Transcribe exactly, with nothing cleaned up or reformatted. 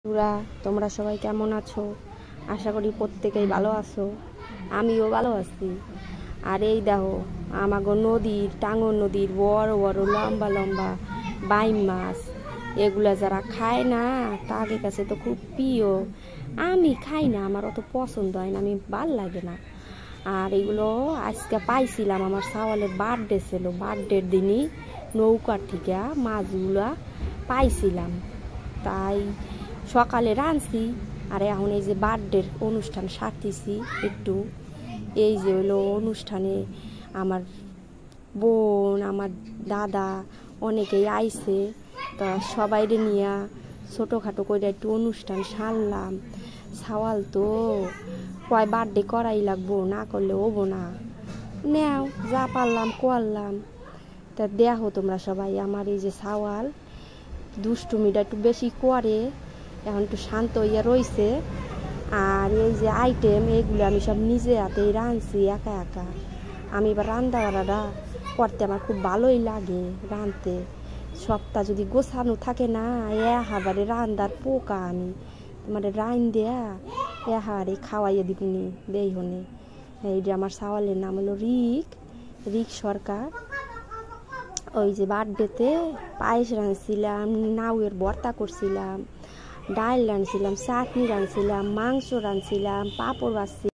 বন্ধুরা, তোমরা সবাই কেমন আছো? আশা করি প্রত্যেকেই ভালো আছো। আমিও ভালো আছি। আর এই দেখো, আমাগো নদীর টাঙ্গর নদীর বড় বড় লম্বা লম্বা বাইম মাছ, এগুলা যারা খায় না তাদের কাছে তো খুব প্রিয়। আমি খাই না, আমার অত পছন্দ হয় না, আমি ভাল লাগে না। আর এগুলো আজকে পাইছিলাম, আমার সাওয়ালের বার্থডে ছিল, বার্থডের দিনই নৌকার থেকে মাছগুলা পাইছিলাম, তাই সকালে রাঁধছি। আর এখন এই যে বার্থডের অনুষ্ঠান সারতেছি একটু। এই যে হলো অনুষ্ঠানে আমার বোন, আমার দাদা অনেকেই আইছে, তা সবাইরে নিয়ে ছোটোখাটো করে একটু অনুষ্ঠান সারলাম। সাওয়াল তো কয় বার্থডে করাই লাগবো, না করলে হবো না, নেও যা পারলাম করলাম। তা দেখো তোমরা সবাই, আমার এই যে সাওয়াল দুষ্টুমিটা একটু বেশি করে, এখন একটু শান্ত হইয়া রয়েছে। আর এই যে আইটেম, এগুলো আমি সব নিজে হাতেই রাঁধছি একা একা। আমি এবার রান্না বাড়াটা করতে আমার খুব ভালোই লাগে রাঁধতে। সপ্তাহ যদি গোছানো থাকে না, এ হাবারে রান্নার পোকা আমি মানে রান দেয়া এ হাবারে খাওয়াইয়া দিবনি দেই হনে। এই যে আমার সাওয়ালের নাম হলো রিক রিক সরকার। ওই যে বার্থডেতে পায়েস রাঁধছিলাম, নাউয়ের ভর্তা করছিলাম, ডাল রাঁধছিলাম, চাটনি রাঁধছিলাম, মাংস রাঁধছিলাম, পাঁপড় ভাজছিলাম।